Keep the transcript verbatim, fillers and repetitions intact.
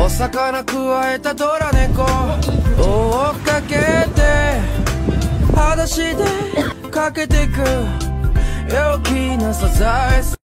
魚くわえたドラ猫追っかけて裸足でかけてく陽気なサザエさん